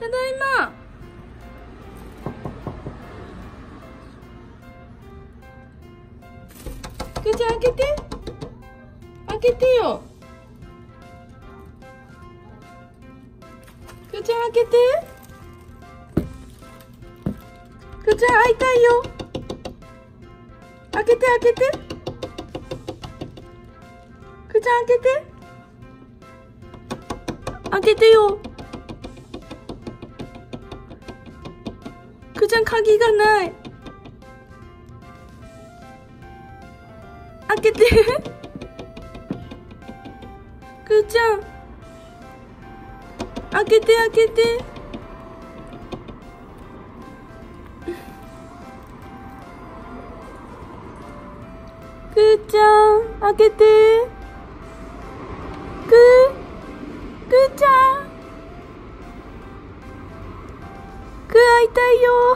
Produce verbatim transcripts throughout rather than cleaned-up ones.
ただいま。くーちゃん開けて、開けてよ。くーちゃん開けて。くーちゃん会いたいよ。開けて開けて。くーちゃん開けて。開けてよ。くーちゃん鍵がない。開けて。くーちゃん開けて開けて。くーちゃん開けて。くーくーちゃん、くー会いたいよ。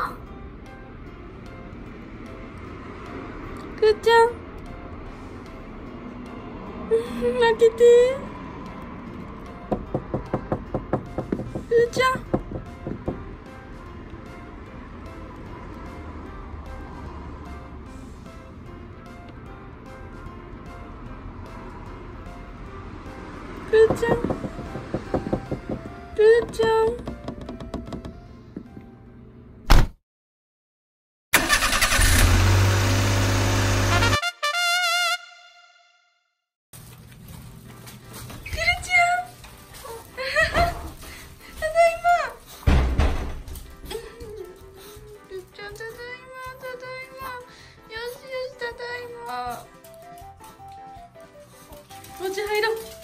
くーちゃん開けて。くーちゃんくーちゃんくーちゃんお家入ろう。